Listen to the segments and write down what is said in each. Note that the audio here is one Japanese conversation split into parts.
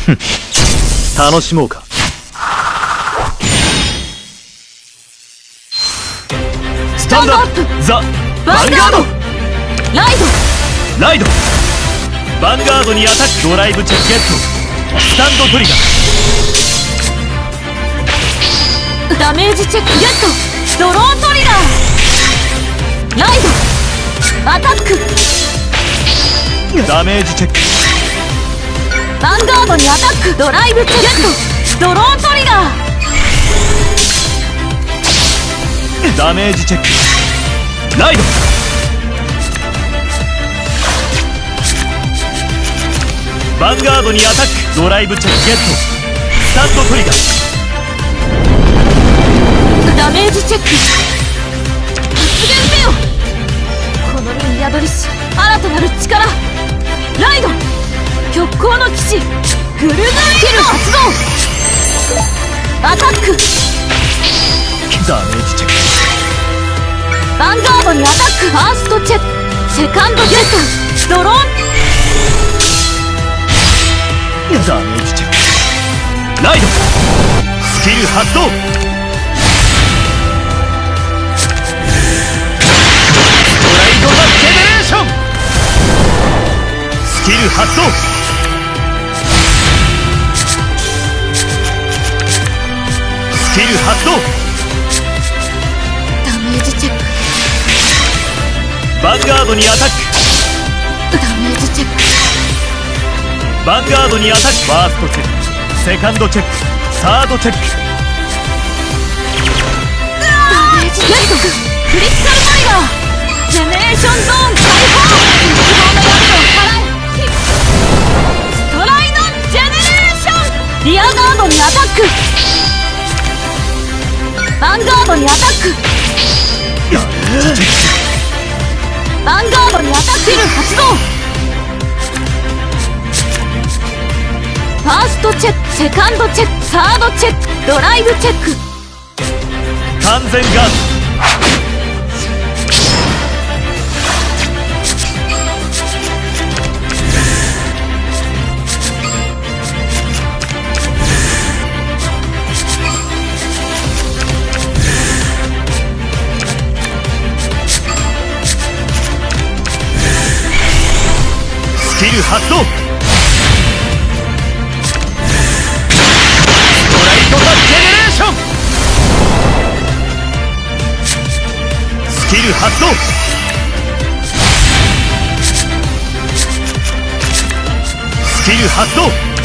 楽しもうか。スタンドアップザ・ヴァンガード。ライド。ヴァンガードにアタック。ドライブチェックゲット。スタンドトリガー。 ダメージチェックゲット。ドローントリガー。ライドアタック。 ダメージチェック。 ヴァンガードにアタック。ドライブチェックゲット。ドローントリガー。ダメージチェック。ライド。ヴァンガードにアタック。ドライブチェックゲット。スタンドトリガー。 ダメージチェック。発言せよ。この身に宿りし新たなる力。ライド極光の騎士グルヌイル発動。アタック。 ダメージチェック。 ヴァンガードにアタック。ファーストチェック。セカンドゲット。ドローン。 ダメージチェック。ライド。スキル発動。ストライド・ザ・ジェネレーション。スキル発動。スキル発動。 ダメージチェック。 ヴァンガードにアタック。 ダメージチェック。 ヴァンガードにアタック。ファーストチェック。セカンドチェック。サードチェック。 ダメージゲット。クリティカルトリガー。ジェネレーションゾーン解放。希望の闇を払え。ストライドジェネレーション。リアガードにアタック。ヴァンガードにアタック。ヴァンガードにアタック。スキル発動。ファーストチェック。セカンドチェック。サードチェック。ドライブチェック。 完全ガード。スキル発動。スキル発動。スキル発動。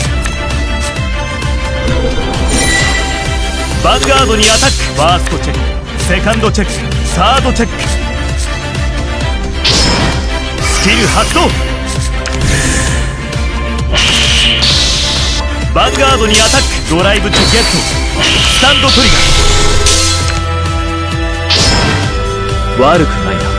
ヴァンガードにアタック。ファーストチェック。セカンドチェック。サードチェック。スキル発動。ヴァンガードにアタック。ドライブチェックゲット。スタンドトリガー。悪くないな。